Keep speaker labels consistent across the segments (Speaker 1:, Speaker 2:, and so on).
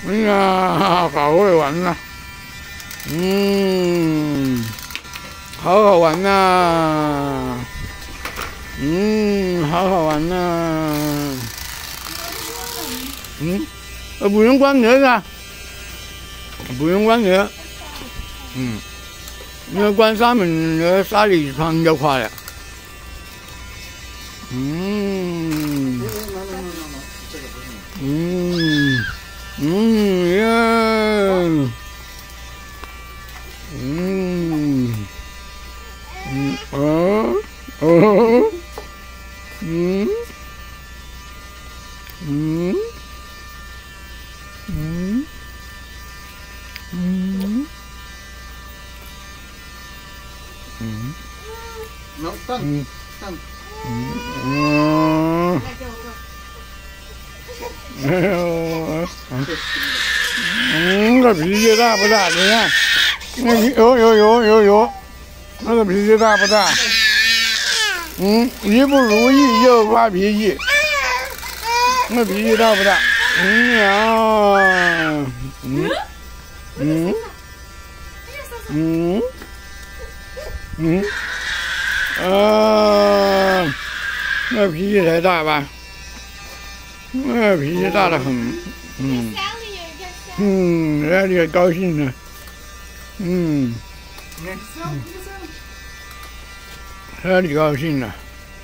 Speaker 1: 哎呀，好会玩呐、好好玩呐、好好玩呐、不用关门的，不用关门，你要关上门，那个沙里窗就垮了。这脾气大不大？你看，那有，那个脾气大不大？一不如意就发脾气，那脾气大不大？那脾气才大吧？那脾气大得很，那你也高兴了，那你高兴了，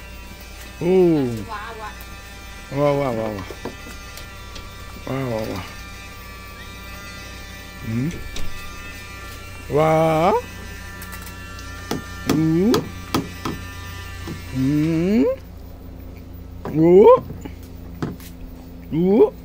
Speaker 1: 哇，哇。